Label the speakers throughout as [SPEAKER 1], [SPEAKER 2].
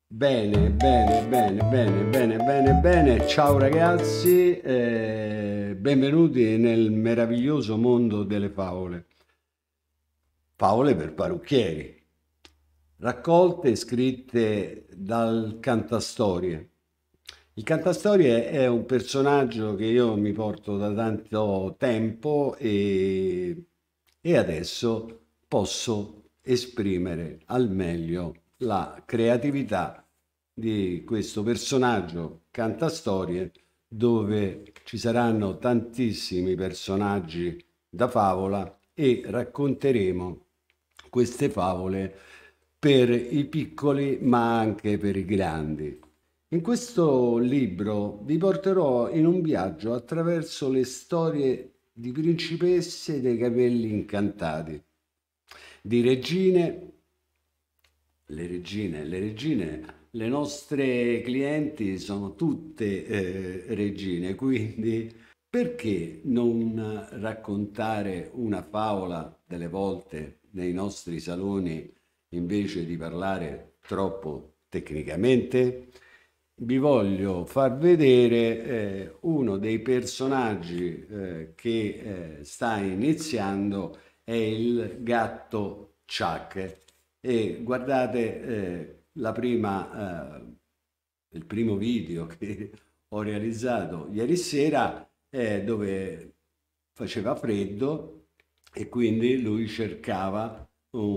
[SPEAKER 1] Bene, bene, bene, bene, bene, bene, bene. Ciao ragazzi, benvenuti nel meraviglioso mondo delle favole. Favole per parrucchieri, raccolte scritte dal Cantastorie. Il Cantastorie è un personaggio che io mi porto da tanto tempo e adesso posso esprimere al meglio la creatività di questo personaggio Cantastorie, dove ci saranno tantissimi personaggi da favola e racconteremo queste favole per i piccoli ma anche per i grandi. In questo libro vi porterò in un viaggio attraverso le storie di principesse dei capelli incantati, di regine, le nostre clienti sono tutte regine, quindi perché non raccontare una favola delle volte nei nostri saloni invece di parlare troppo tecnicamente? Vi voglio far vedere uno dei personaggi che sta iniziando, è il gatto Chuck. E guardate il primo video che ho realizzato ieri sera, dove faceva freddo e quindi lui cercava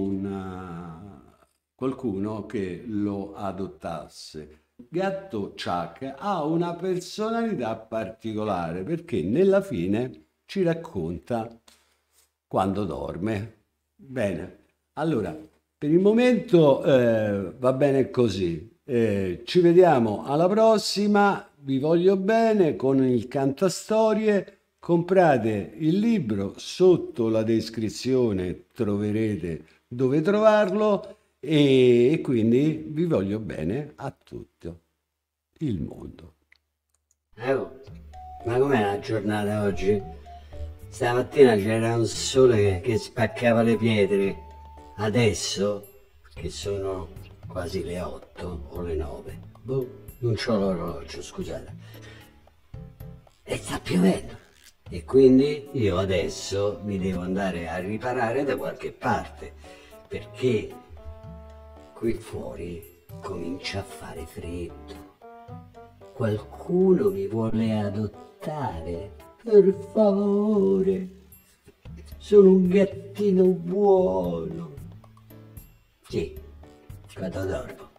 [SPEAKER 1] qualcuno che lo adottasse. Gatto Chuck ha una personalità particolare perché nella fine ci racconta quando dorme. Bene, allora per il momento va bene così. Ci vediamo alla prossima. Vi voglio bene con il Cantastorie. Comprate il libro, sotto la descrizione troverete dove trovarlo e quindi vi voglio bene a tutto il mondo.
[SPEAKER 2] Ma com'è la giornata oggi? Stamattina c'era un sole che spaccava le pietre. Adesso, che sono quasi le 8 o le 9, non c'ho l'orologio, scusate. E sta piovendo. E quindi io adesso mi devo andare a riparare da qualche parte, perché qui fuori comincia a fare freddo. Qualcuno mi vuole adottare? Per favore, sono un gattino buono. Sì, quando dormo.